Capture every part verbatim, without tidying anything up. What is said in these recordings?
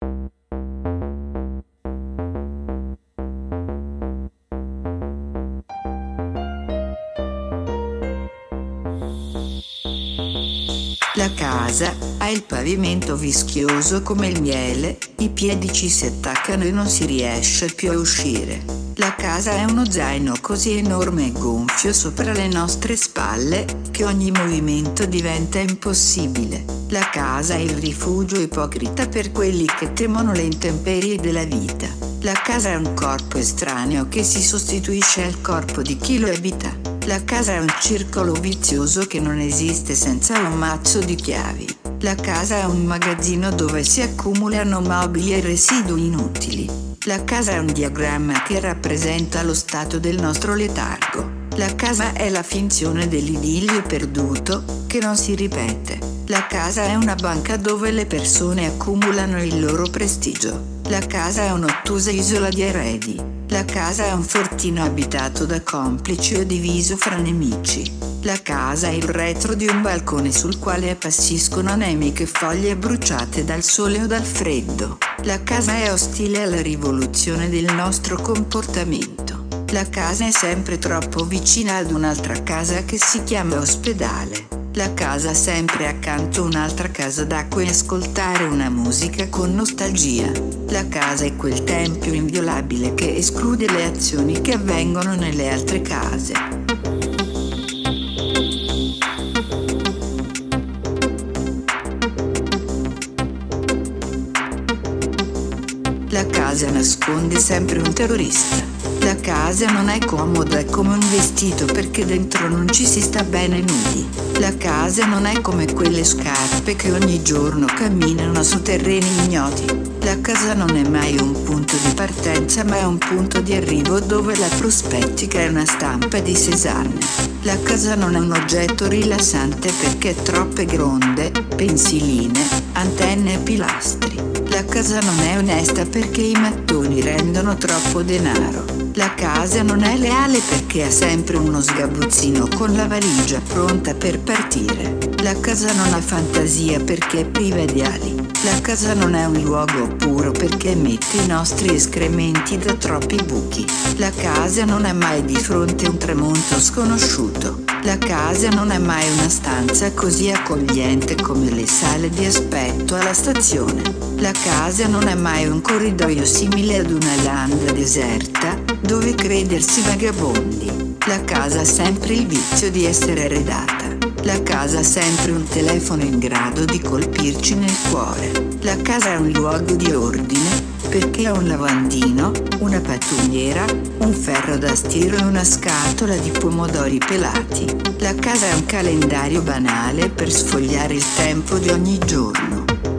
La casa ha il pavimento vischioso come il miele, i piedi ci si attaccano e non si riesce più a uscire. La casa è uno zaino così enorme e gonfio sopra le nostre spalle, che ogni movimento diventa impossibile. La casa è il rifugio ipocrita per quelli che temono le intemperie della vita. La casa è un corpo estraneo che si sostituisce al corpo di chi lo abita. La casa è un circolo vizioso che non esiste senza un mazzo di chiavi. La casa è un magazzino dove si accumulano mobili e residui inutili. La casa è un diagramma che rappresenta lo stato del nostro letargo. La casa è la finzione dell'idillio perduto, che non si ripete. La casa è una banca dove le persone accumulano il loro prestigio. La casa è un'ottusa isola di eredi. La casa è un fortino abitato da complici o diviso fra nemici. La casa è il retro di un balcone sul quale appassiscono anemiche foglie bruciate dal sole o dal freddo. La casa è ostile alla rivoluzione del nostro comportamento. La casa è sempre troppo vicina ad un'altra casa che si chiama ospedale. La casa ha sempre accanto un'altra casa da cui ascoltare una musica con nostalgia. La casa è quel tempio inviolabile che esclude le azioni che avvengono nelle altre case. La casa nasconde sempre un terrorista. La casa non è comoda, è come un vestito perché dentro non ci si sta bene nudi. La casa non è come quelle scarpe che ogni giorno camminano su terreni ignoti. La casa non è mai un punto di partenza ma è un punto di arrivo dove la prospettica è una stampa di Cézanne. La casa non è un oggetto rilassante perché ha troppe gronde, pensiline, antenne e pilastri. La casa non è onesta perché i mattoni rendono troppo denaro. La casa non è leale perché ha sempre uno sgabuzzino con la valigia pronta per partire. La casa non ha fantasia perché è priva di ali. La casa non è un luogo puro perché emette i nostri escrementi da troppi buchi. La casa non è mai di fronte a un tramonto sconosciuto. La casa non è mai una stanza così accogliente come le sale di aspetto alla stazione. La casa non è mai un corridoio simile ad una landa deserta, dove credersi vagabondi. La casa ha sempre il vizio di essere arredata. La casa ha sempre un telefono in grado di colpirci nel cuore. La casa è un luogo di ordine, perché ha un lavandino, una pattumiera, un ferro da stiro e una scatola di pomodori pelati. La casa è un calendario banale per sfogliare il tempo di ogni giorno.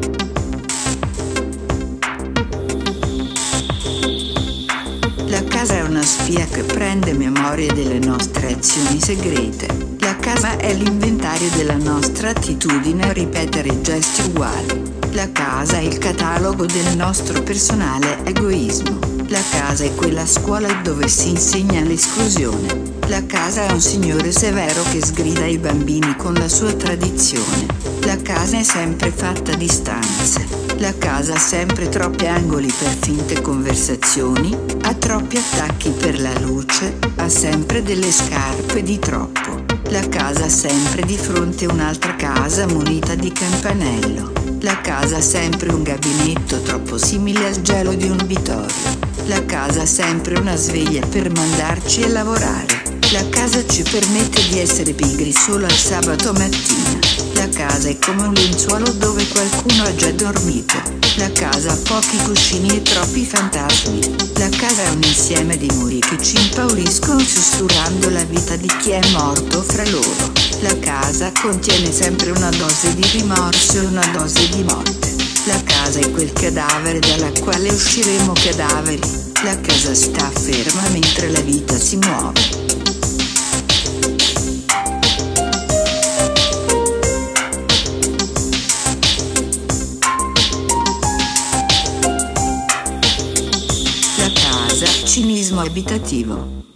La casa è una spia che prende memoria delle nostre azioni segrete. La casa è l'inventario della nostra attitudine a ripetere gesti uguali. La casa è il catalogo del nostro personale egoismo. La casa è quella scuola dove si insegna l'esclusione. La casa è un signore severo che sgrida i bambini con la sua tradizione. La casa è sempre fatta di stanze. La casa ha sempre troppi angoli per finte conversazioni, ha troppi attacchi per la luce, ha sempre delle scarpe di troppo. La casa ha sempre di fronte un'altra casa munita di campanello. La casa ha sempre un gabinetto troppo simile al gelo di un bitorio. La casa ha sempre una sveglia per mandarci a lavorare. La casa ci permette di essere pigri solo al sabato mattina. La casa è come un lenzuolo dove qualcuno ha già dormito. La casa ha pochi cuscini e troppi fantasmi. La casa è un insieme di muri che ci impauriscono sussurrando la vita di chi è morto fra loro. La casa contiene sempre una dose di rimorso e una dose di morte. La casa è quel cadavere dalla quale usciremo cadaveri. La casa sta ferma mentre la vita si muove. Cinismo abitativo.